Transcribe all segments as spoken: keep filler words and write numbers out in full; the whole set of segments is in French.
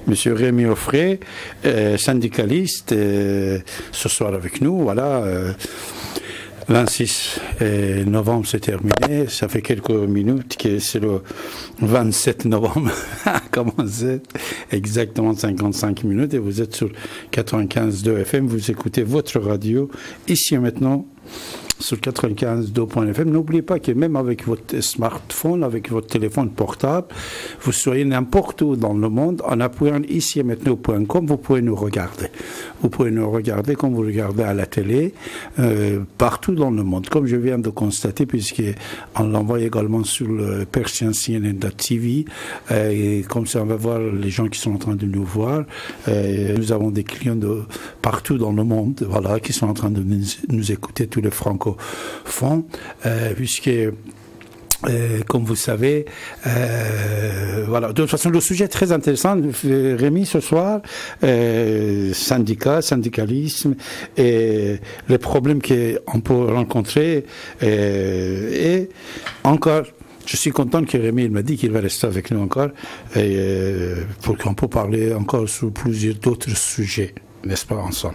Monsieur Rémi Offray, euh, syndicaliste, euh, ce soir avec nous. Voilà. Euh, vingt-six novembre, c'est terminé. Ça fait quelques minutes que c'est le vingt-sept novembre a commencé. Exactement cinquante-cinq minutes. Et vous êtes sur quatre-vingt-quinze virgule deux F M. Vous écoutez votre radio ici et maintenant sur quatre-vingt-quinze virgule deux F M. N'oubliez pas que même avec votre smartphone, avec votre téléphone portable, vous soyez n'importe où dans le monde, en appuyant ici et maintenant point com, vous pouvez nous regarder. Vous pouvez nous regarder comme vous regardez à la télé, euh, partout dans le monde, comme je viens de constater, puisqu'on l'envoie également sur le Persian C N N T V, euh, et comme ça on va voir les gens qui sont en train de nous voir. Euh, nous avons des clients de partout dans le monde, voilà, qui sont en train de nous, nous écouter, tous les francophones, euh, puisque Euh, comme vous savez, euh, voilà. De toute façon, le sujet est très intéressant. Rémi, ce soir, euh, syndicat, syndicalisme et les problèmes qu'on peut rencontrer. Euh, et encore, je suis content que Rémi il m'a dit qu'il va rester avec nous encore et, euh, pour qu'on puisse parler encore sur plusieurs d'autres sujets, n'est-ce pas, ensemble.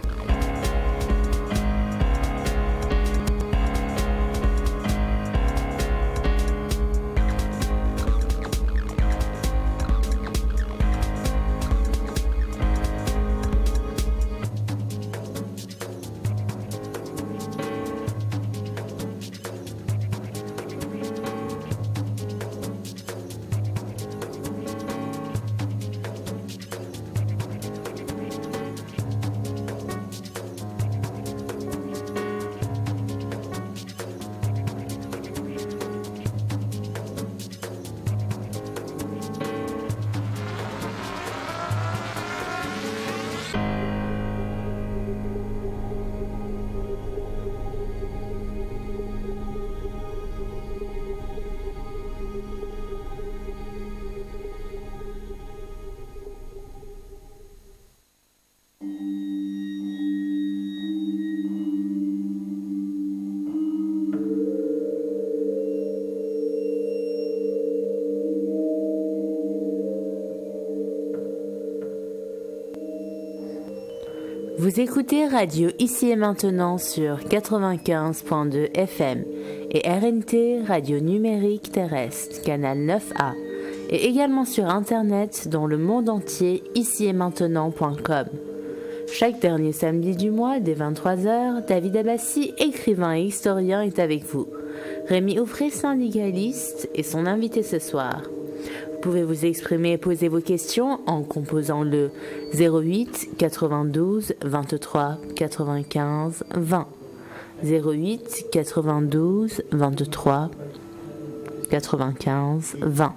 Vous écoutez Radio Ici et Maintenant sur quatre-vingt-quinze virgule deux F M et R N T Radio Numérique Terrestre, canal neuf A, et également sur Internet dans le monde entier, ici et maintenant point com. Chaque dernier samedi du mois, dès vingt-trois heures, David Abbassi, écrivain et historien, est avec vous. Rémi Offray, syndicaliste, est son invité ce soir. Vous pouvez vous exprimer et poser vos questions en composant le zéro huit quatre-vingt-douze vingt-trois quatre-vingt-quinze vingt. zéro huit quatre-vingt-douze vingt-trois quatre-vingt-quinze vingt.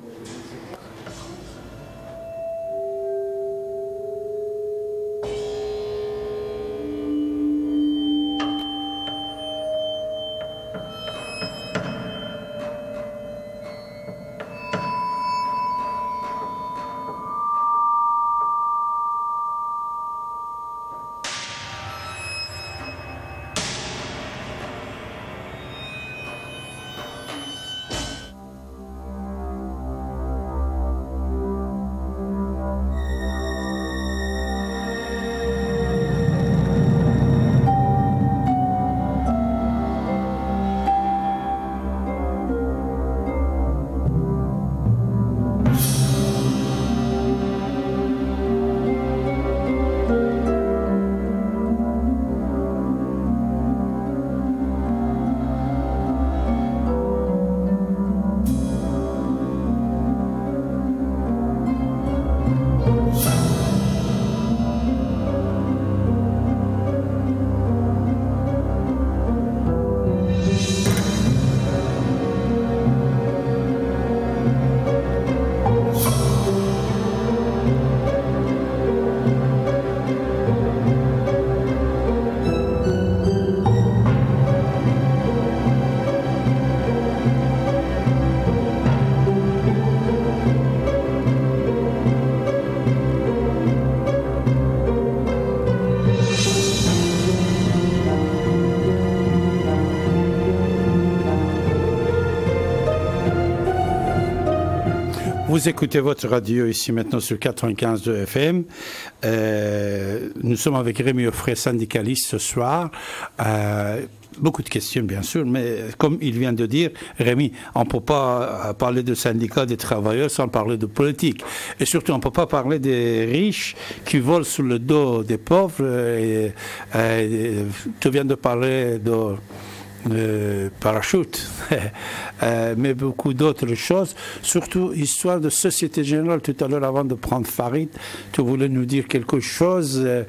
Vous écoutez votre radio ici maintenant sur quatre-vingt-quinze de F M. Euh, nous sommes avec Rémi Offray, syndicaliste ce soir. Euh, beaucoup de questions bien sûr, mais comme il vient de dire, Rémi, on ne peut pas parler de syndicats des travailleurs sans parler de politique. Et surtout, on ne peut pas parler des riches qui volent sous le dos des pauvres. Et, et, tu viens de parler de... Euh, parachute, euh, mais beaucoup d'autres choses, surtout histoire de Société Générale. Tout à l'heure, avant de prendre Farid, tu voulais nous dire quelque chose. Euh,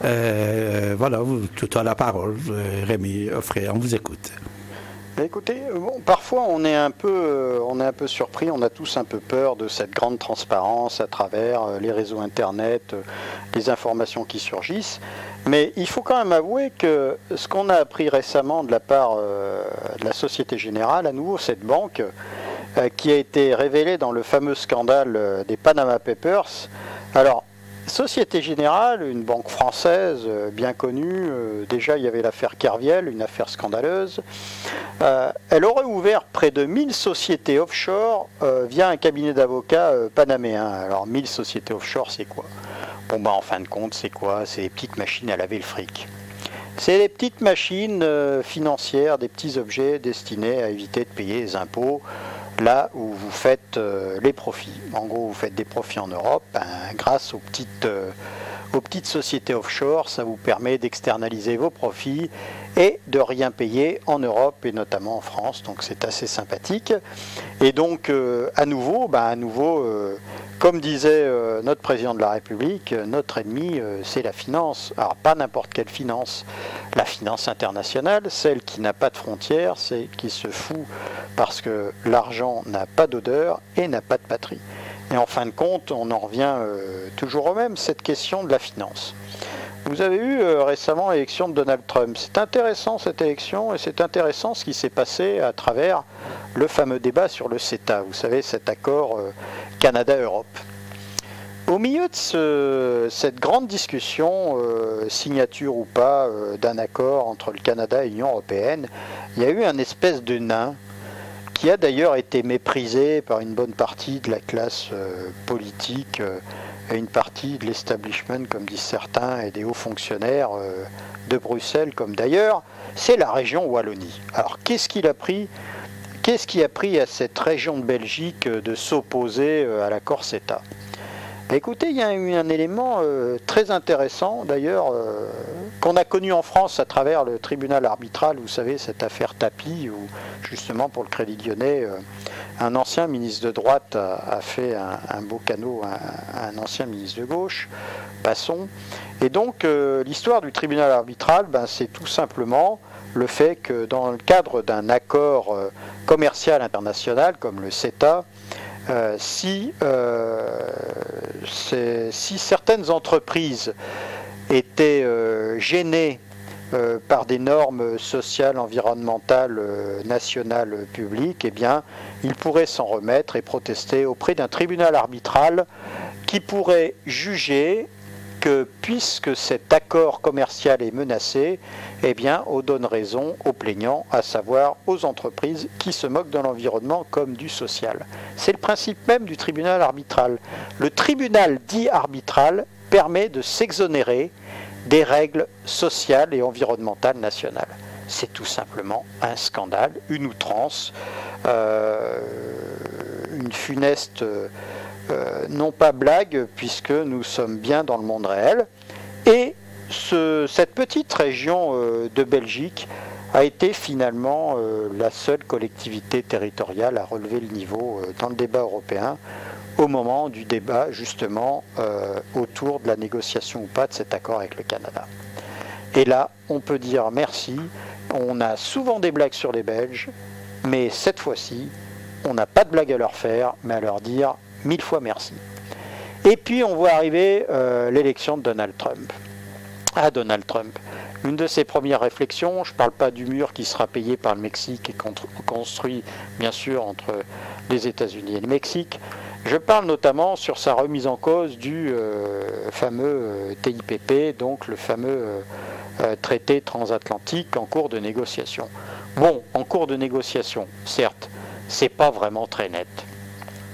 euh, voilà, tu as la parole, Rémi Offray, on vous écoute. Écoutez, bon, parfois on est un peu, on est un peu surpris, on a tous un peu peur de cette grande transparence à travers les réseaux internet, les informations qui surgissent. Mais il faut quand même avouer que ce qu'on a appris récemment de la part euh, de la Société Générale, à nouveau cette banque, euh, qui a été révélée dans le fameux scandale euh, des Panama Papers. Alors, Société Générale, une banque française euh, bien connue, euh, déjà il y avait l'affaire Kerviel, une affaire scandaleuse, euh, elle aurait ouvert près de mille sociétés offshore euh, via un cabinet d'avocats euh, panaméen. Alors mille sociétés offshore, c'est quoi ? Bon bah en fin de compte, c'est quoi ? C'est des petites machines à laver le fric. C'est des petites machines euh, financières, des petits objets destinés à éviter de payer les impôts là où vous faites euh, les profits. En gros, vous faites des profits en Europe, ben, grâce aux petites, euh, aux petites sociétés offshore, ça vous permet d'externaliser vos profits et de rien payer en Europe et notamment en France, donc c'est assez sympathique. Et donc, euh, à nouveau, ben, à nouveau euh, comme disait euh, notre président de la République, euh, notre ennemi, euh, c'est la finance. Alors, pas n'importe quelle finance. La finance internationale, celle qui n'a pas de frontières, c'est qui se fout parce que l'argent n'a pas d'odeur et n'a pas de patrie. Et en fin de compte, on en revient euh, toujours au même, cette question de la finance. Vous avez eu euh, récemment l'élection de Donald Trump. C'est intéressant cette élection et c'est intéressant ce qui s'est passé à travers le fameux débat sur le CETA. Vous savez, cet accord euh, Canada-Europe. Au milieu de ce, cette grande discussion, euh, signature ou pas euh, d'un accord entre le Canada et l'Union européenne, il y a eu un espèce de nain qui a d'ailleurs été méprisé par une bonne partie de la classe euh, politique euh, et une partie de l'establishment, comme disent certains, et des hauts fonctionnaires euh, de Bruxelles, comme d'ailleurs, c'est la région Wallonie. Alors qu'est-ce qu'il a pris Qu'est-ce qui a pris à cette région de Belgique de s'opposer à l'accord CETA ? Écoutez, il y a eu un élément euh, très intéressant, d'ailleurs, euh, qu'on a connu en France à travers le tribunal arbitral, vous savez, cette affaire Tapie, où justement pour le Crédit Lyonnais, euh, un ancien ministre de droite a, a fait un, un beau canot à un, un ancien ministre de gauche, Passon. Et donc, euh, l'histoire du tribunal arbitral, ben, c'est tout simplement le fait que dans le cadre d'un accord euh, commercial international comme le CETA, euh, si, euh, si certaines entreprises étaient euh, gênées euh, par des normes sociales, environnementales, euh, nationales, publiques, eh bien, ils pourraient s'en remettre et protester auprès d'un tribunal arbitral qui pourrait juger que puisque cet accord commercial est menacé, eh bien, on donne raison aux plaignants, à savoir aux entreprises qui se moquent de l'environnement comme du social. C'est le principe même du tribunal arbitral. Le tribunal dit arbitral permet de s'exonérer des règles sociales et environnementales nationales. C'est tout simplement un scandale, une outrance, euh, une funeste... Euh, Euh, non pas blague, puisque nous sommes bien dans le monde réel. Et ce, cette petite région euh, de Belgique a été finalement euh, la seule collectivité territoriale à relever le niveau euh, dans le débat européen au moment du débat justement euh, autour de la négociation ou pas de cet accord avec le Canada. Et là, on peut dire merci. On a souvent des blagues sur les Belges, mais cette fois-ci, on n'a pas de blague à leur faire, mais à leur dire mille fois merci. Et puis on voit arriver euh, l'élection de Donald Trump. Ah, Donald Trump. Une de ses premières réflexions, je ne parle pas du mur qui sera payé par le Mexique et construit bien sûr entre les États-Unis et le Mexique. Je parle notamment sur sa remise en cause du euh, fameux euh, T I P P, donc le fameux euh, euh, traité transatlantique en cours de négociation. Bon, en cours de négociation, certes, c'est pas vraiment très net.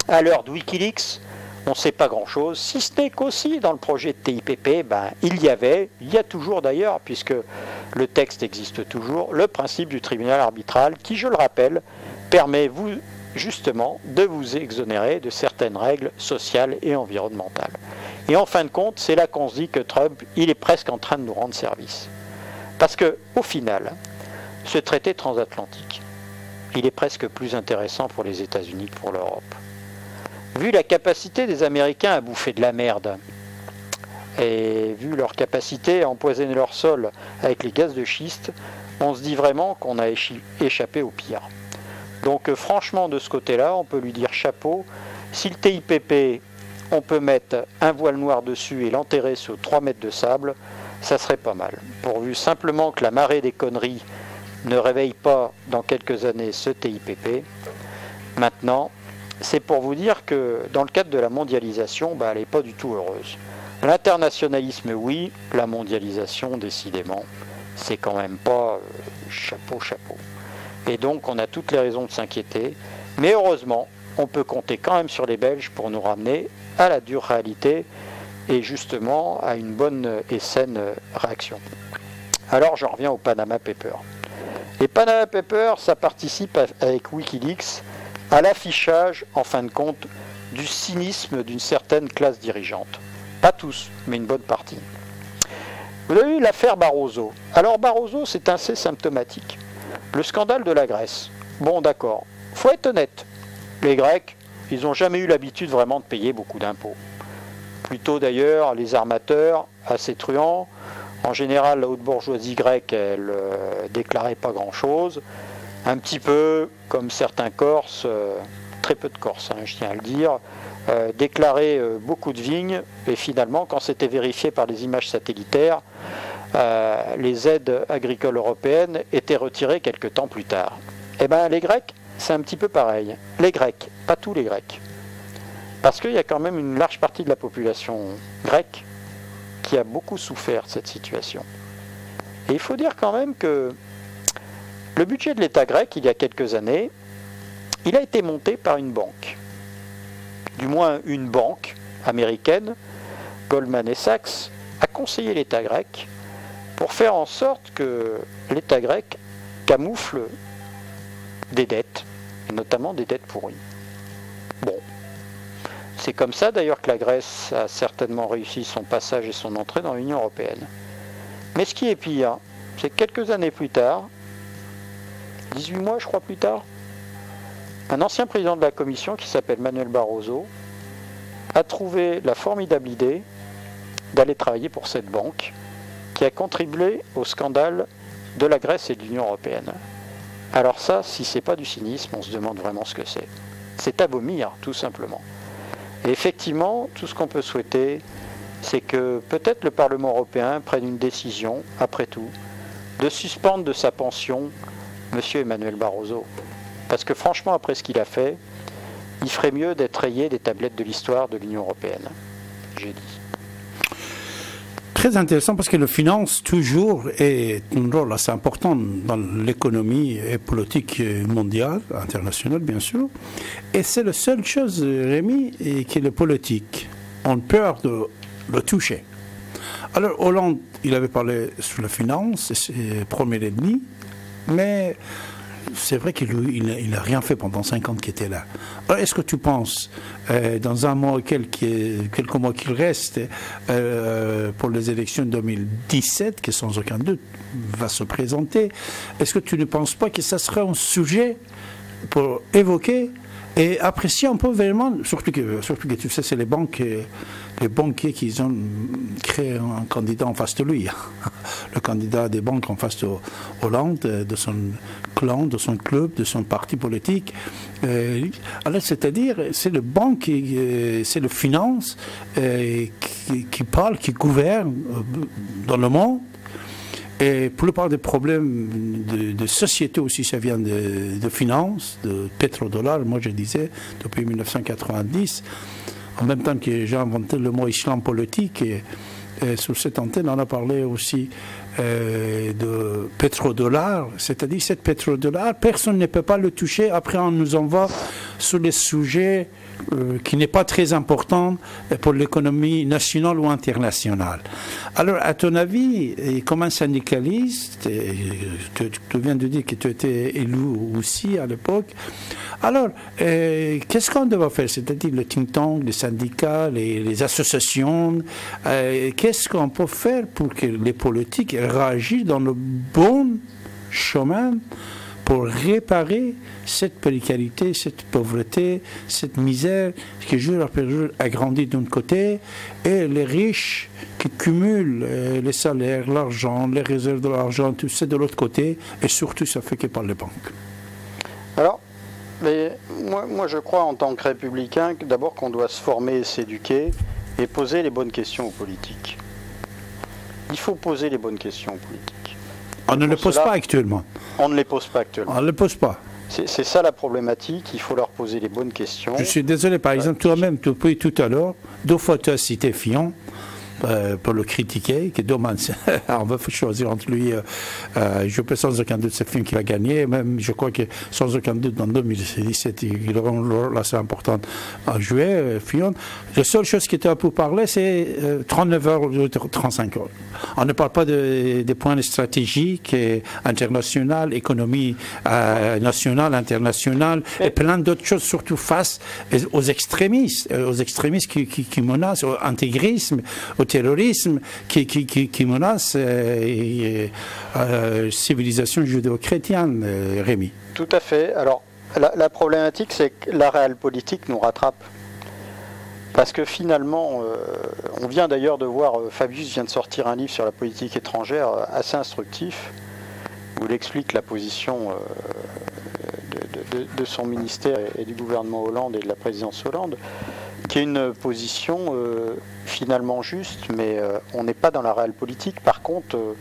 À l'heure de Wikileaks, on ne sait pas grand-chose, si ce n'est qu'aussi dans le projet de T I P P, ben, il y avait, il y a toujours d'ailleurs, puisque le texte existe toujours, le principe du tribunal arbitral qui, je le rappelle, permet vous, justement de vous exonérer de certaines règles sociales et environnementales. Et en fin de compte, c'est là qu'on se dit que Trump, il est presque en train de nous rendre service. Parce qu'au final, ce traité transatlantique, il est presque plus intéressant pour les États-Unis que pour l'Europe. Vu la capacité des Américains à bouffer de la merde, et vu leur capacité à empoisonner leur sol avec les gaz de schiste, on se dit vraiment qu'on a échappé au pire. Donc euh, franchement, de ce côté-là, on peut lui dire chapeau. Si le T I P P, on peut mettre un voile noir dessus et l'enterrer sous trois mètres de sable, ça serait pas mal. Pourvu simplement que la marée des conneries ne réveille pas dans quelques années ce T I P P. Maintenant, c'est pour vous dire que dans le cadre de la mondialisation, bah, elle n'est pas du tout heureuse. L'internationalisme, oui, la mondialisation, décidément, c'est quand même pas euh, chapeau, chapeau. Et donc, on a toutes les raisons de s'inquiéter. Mais heureusement, on peut compter quand même sur les Belges pour nous ramener à la dure réalité et justement à une bonne et saine réaction. Alors, j'en reviens au Panama Papers. Les Panama Papers, ça participe avec Wikileaks à l'affichage, en fin de compte, du cynisme d'une certaine classe dirigeante. Pas tous, mais une bonne partie. Vous avez eu l'affaire Barroso. Alors Barroso, c'est assez symptomatique. Le scandale de la Grèce. Bon, d'accord. Faut être honnête. Les Grecs, ils n'ont jamais eu l'habitude vraiment de payer beaucoup d'impôts. Plutôt d'ailleurs, les armateurs, assez truands. En général, la haute bourgeoisie grecque, elle euh, déclarait pas grand-chose. Un petit peu comme certains Corses, euh, très peu de Corses, hein, je tiens à le dire, euh, déclaraient euh, beaucoup de vignes, et finalement, quand c'était vérifié par les images satellitaires, euh, les aides agricoles européennes étaient retirées quelques temps plus tard. Eh bien, les Grecs, c'est un petit peu pareil. Les Grecs, pas tous les Grecs. Parce qu'il y a quand même une large partie de la population grecque qui a beaucoup souffert de cette situation. Et il faut dire quand même que le budget de l'État grec, il y a quelques années, il a été monté par une banque. Du moins une banque américaine, Goldman Sachs, a conseillé l'État grec pour faire en sorte que l'État grec camoufle des dettes, et notamment des dettes pourries. Bon, c'est comme ça d'ailleurs que la Grèce a certainement réussi son passage et son entrée dans l'Union européenne. Mais ce qui est pire, c'est que quelques années plus tard, dix-huit mois je crois plus tard, un ancien président de la Commission qui s'appelle Manuel Barroso a trouvé la formidable idée d'aller travailler pour cette banque qui a contribué au scandale de la Grèce et de l'Union européenne. Alors ça, si c'est pas du cynisme, on se demande vraiment ce que c'est. C'est à vomir, tout simplement. Et effectivement, tout ce qu'on peut souhaiter, c'est que peut-être le Parlement européen prenne une décision, après tout, de suspendre de sa pension M. Emmanuel Barroso. Parce que franchement, après ce qu'il a fait, il ferait mieux d'être rayé des tablettes de l'histoire de l'Union européenne. J'ai dit. Très intéressant parce que le finance toujours est un rôle assez important dans l'économie et politique mondiale, internationale bien sûr. Et c'est la seule chose, Rémi, qui est le politique. On a peur de le toucher. Alors Hollande, il avait parlé sur la finance, c'est premier ennemi, mais c'est vrai qu'il n'a rien fait pendant cinq ans qu'il était là. Alors, est-ce que tu penses, euh, dans un mois, quelques, quelques mois qu'il reste, euh, pour les élections de deux mille dix-sept, qui sans aucun doute va se présenter, est-ce que tu ne penses pas que ça serait un sujet pour évoquer et apprécier un peu vraiment, surtout que, surtout que tu sais, c'est les banques, les banquiers qui ont créé un candidat en face de lui. Le candidat des banques en face de Hollande, de son clan, de son club, de son parti politique. Alors, c'est-à-dire, c'est le banque, c'est le finance qui, qui parle, qui gouverne dans le monde. Et pour la plupart des problèmes de, de société aussi, ça vient de, de finances, de pétrodollars. Moi, je disais, depuis mille neuf cent quatre-vingt-dix, en même temps que j'ai inventé le mot islam politique, et, et sur cette antenne, on a parlé aussi euh, de pétrodollars, c'est-à-dire cette pétrodollar, personne ne peut pas le toucher. Après, on nous envoie sur les sujets euh, qui n'est pas très important pour l'économie nationale ou internationale. Alors, à ton avis, et comme un syndicaliste, et tu, tu viens de dire que tu étais élu aussi à l'époque, alors, euh, qu'est-ce qu'on doit faire? C'est-à-dire le think tank, les syndicats, les, les associations, euh, qu'est-ce qu'on peut faire pour que les politiques réagissent dans le bon chemin pour réparer cette précarité, cette pauvreté, cette misère qui jour après jour agrandit d'un côté, et les riches qui cumulent euh, les salaires, l'argent, les réserves de l'argent, tout ça de l'autre côté, et surtout ça fait que par les banques. Alors, mais moi, moi je crois en tant que républicain d'abord qu'on doit se former et s'éduquer et poser les bonnes questions aux politiques. Il faut poser les bonnes questions aux politiques. On ne les pose pas actuellement. On ne les pose pas actuellement. On ne les pose pas. C'est, c'est ça la problématique, il faut leur poser les bonnes questions. Je suis désolé, par exemple, toi-même, depuis tout à l'heure, deux fois tu as cité Fillon. Euh, pour le critiquer, qui est dommage. On va choisir entre lui. Euh, euh, je peux sans aucun doute, c'est Fillon qui va gagner. Même, je crois que sans aucun doute, dans deux mille dix-sept, il aura un rôle assez important à jouer, euh, Fillon. La seule chose qui était pour parler, c'est euh, trente-neuf heures ou trente-cinq heures. On ne parle pas de, des points stratégiques, et internationaux, économie euh, nationale, internationale, et plein d'autres choses, surtout face aux extrémistes, aux extrémistes qui, qui, qui menacent, au intégrisme, au terrorisme qui, qui, qui, qui menace euh, euh, civilisation judéo-chrétienne, euh, Rémi. Tout à fait. Alors, la, la problématique, c'est que la réelle politique nous rattrape. Parce que finalement, euh, on vient d'ailleurs de voir, euh, Fabius vient de sortir un livre sur la politique étrangère euh, assez instructif, où il explique la position euh, de, de, de, de son ministère et, et du gouvernement Hollande et de la présidence Hollande, qui est une position euh, finalement juste, mais euh, on n'est pas dans la réelle politique. Par contre, euh,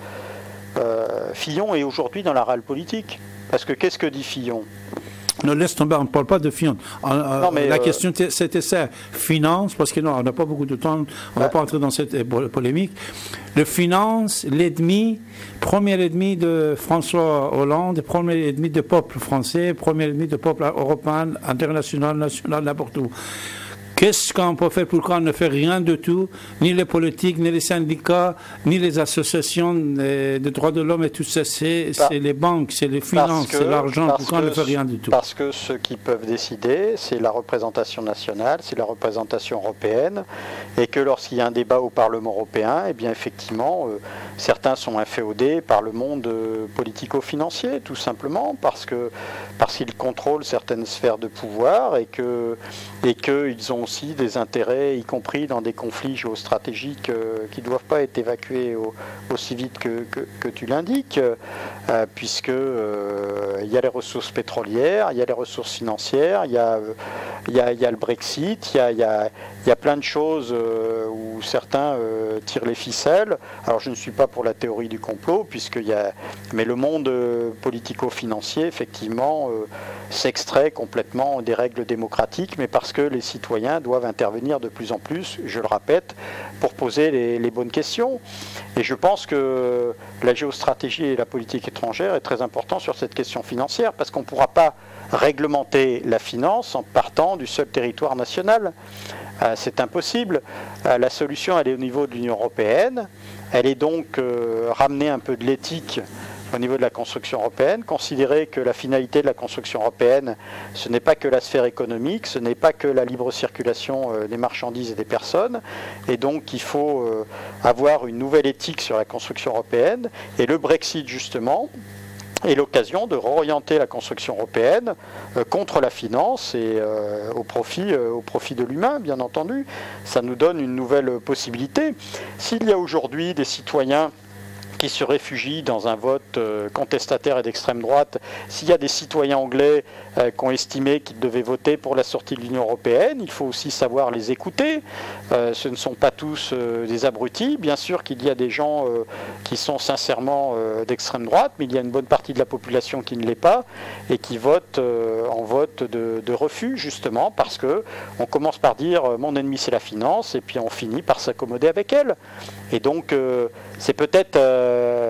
euh, Fillon est aujourd'hui dans la réelle politique. Parce que qu'est-ce que dit Fillon ? Ne laisse tomber, on ne parle pas de Fillon. Non, mais la euh, question, c'était ça, finance, parce que non, on n'a pas beaucoup de temps, on ne bah, va pas entrer dans cette polémique. Le finance, l'ennemi, premier ennemi de François Hollande, premier ennemi du peuple français, premier ennemi du peuple européen, international, national, n'importe où. Qu'est-ce qu'on peut faire? Pourquoi on ne fait rien de tout? Ni les politiques, ni les syndicats, ni les associations de droits de l'homme et tout ça. C'est bah, les banques, c'est les finances, c'est l'argent. Pourquoi on ne fait rien du tout? Parce que ceux qui peuvent décider, c'est la représentation nationale, c'est la représentation européenne. Et que lorsqu'il y a un débat au Parlement européen, eh bien effectivement, euh, certains sont inféodés par le monde euh, politico-financier, tout simplement, parce que parce qu'ils contrôlent certaines sphères de pouvoir et que et qu'ils ont aussi des intérêts, y compris dans des conflits géostratégiques euh, qui ne doivent pas être évacués au, aussi vite que, que, que tu l'indiques, euh, puisque euh, il y a les ressources pétrolières, il y a les ressources financières, il y a, il y a, il y a le Brexit, il y a, il y a, il y a plein de choses euh, où certains euh, tirent les ficelles. Alors je ne suis pas pour la théorie du complot, puisqu'il y a, mais le monde euh, politico-financier, effectivement, euh, s'extrait complètement des règles démocratiques, mais parce que les citoyens doivent intervenir de plus en plus, je le répète, pour poser les, les bonnes questions. Et je pense que la géostratégie et la politique étrangère est très important sur cette question financière, parce qu'on ne pourra pas réglementer la finance en partant du seul territoire national. Euh, c'est impossible. Euh, la solution, elle est au niveau de l'Union européenne. Elle est donc euh, ramener un peu de l'éthique au niveau de la construction européenne, considérer que la finalité de la construction européenne, ce n'est pas que la sphère économique, ce n'est pas que la libre circulation euh, des marchandises et des personnes, et donc il faut euh, avoir une nouvelle éthique sur la construction européenne, et le Brexit justement est l'occasion de réorienter la construction européenne euh, contre la finance et euh, au profit, euh, au profit de l'humain, bien entendu. Ça nous donne une nouvelle possibilité. S'il y a aujourd'hui des citoyens qui se réfugient dans un vote euh, contestataire et d'extrême droite, s'il y a des citoyens anglais euh, qui ont estimé qu'ils devaient voter pour la sortie de l'Union européenne, il faut aussi savoir les écouter. Euh, ce ne sont pas tous euh, des abrutis. Bien sûr qu'il y a des gens euh, qui sont sincèrement euh, d'extrême droite, mais il y a une bonne partie de la population qui ne l'est pas et qui vote euh, en vote de, de refus, justement, parce que on commence par dire euh, mon ennemi c'est la finance, et puis on finit par s'accommoder avec elle. Et donc euh, c'est peut-être euh,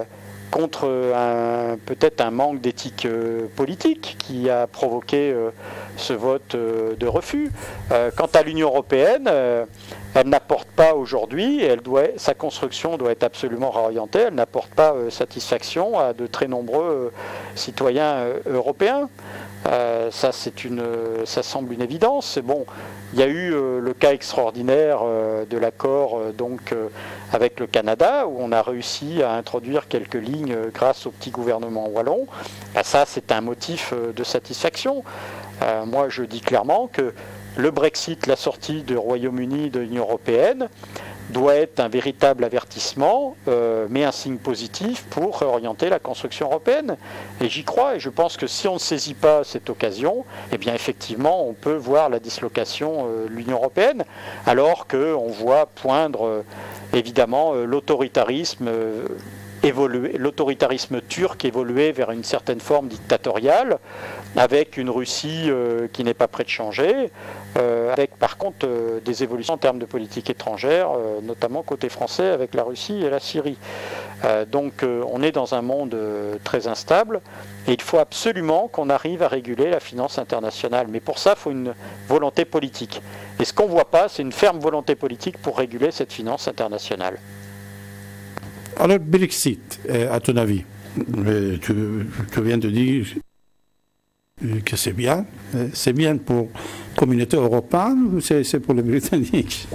contre un, peut-être un manque d'éthique euh, politique qui a provoqué euh, ce vote euh, de refus. Euh, quant à l'Union européenne, euh, elle n'apporte pas aujourd'hui, et elle doit, sa construction doit être absolument réorientée, elle n'apporte pas euh, satisfaction à de très nombreux euh, citoyens euh, européens. Euh, ça, c'est une, ça semble une évidence. C'est bon. Il y a eu euh, le cas extraordinaire euh, de l'accord euh, donc euh, avec le Canada, où on a réussi à introduire quelques lignes euh, grâce au petit gouvernement wallon. Ben, ça, c'est un motif euh, de satisfaction. Euh, moi, je dis clairement que le Brexit, la sortie du Royaume-Uni de l'Union européenne, doit être un véritable avertissement, euh, mais un signe positif pour réorienter la construction européenne. Et j'y crois, et je pense que si on ne saisit pas cette occasion, eh bien effectivement, on peut voir la dislocation euh, de l'Union européenne, alors qu'on voit poindre euh, évidemment euh, l'autoritarisme euh, évoluer, l'autoritarisme turc évoluer vers une certaine forme dictatoriale, avec une Russie euh, qui n'est pas prête de changer, euh, avec par contre euh, des évolutions en termes de politique étrangère, euh, notamment côté français avec la Russie et la Syrie. Euh, donc euh, on est dans un monde euh, très instable, et il faut absolument qu'on arrive à réguler la finance internationale. Mais pour ça, il faut une volonté politique. Et ce qu'on ne voit pas, c'est une ferme volonté politique pour réguler cette finance internationale. Alors, Brexit, à ton avis, tu, tu viens de dire que c'est bien. C'est bien pour la communauté européenne ou c'est, c'est pour les Britanniques?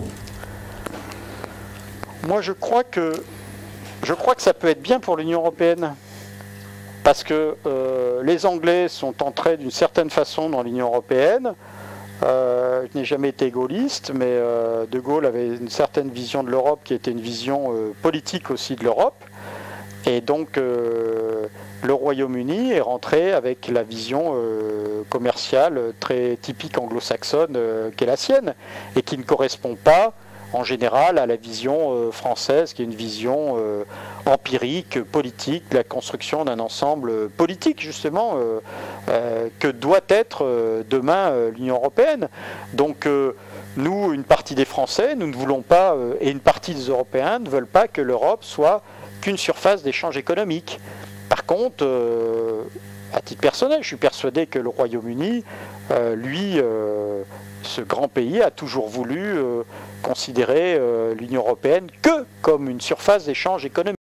Moi, je crois que, je crois que ça peut être bien pour l'Union européenne. Parce que euh, les Anglais sont entrés d'une certaine façon dans l'Union européenne. Euh, je n'ai jamais été gaulliste, mais euh, De Gaulle avait une certaine vision de l'Europe qui était une vision euh, politique aussi de l'Europe. Et donc euh, le Royaume-Uni est rentré avec la vision euh, commerciale très typique anglo-saxonne euh, qui est la sienne, et qui ne correspond pas en général à la vision euh, française, qui est une vision euh, empirique, politique, de la construction d'un ensemble politique, justement, euh, euh, que doit être euh, demain euh, l'Union européenne. Donc, euh, nous, une partie des Français, nous ne voulons pas, euh, et une partie des Européens ne veulent pas que l'Europe soit qu'une surface d'échange économique. Par contre, euh, à titre personnel, je suis persuadé que le Royaume-Uni, euh, lui, euh, ce grand pays, a toujours voulu euh, considérer euh, l'Union européenne que comme une surface d'échange économique.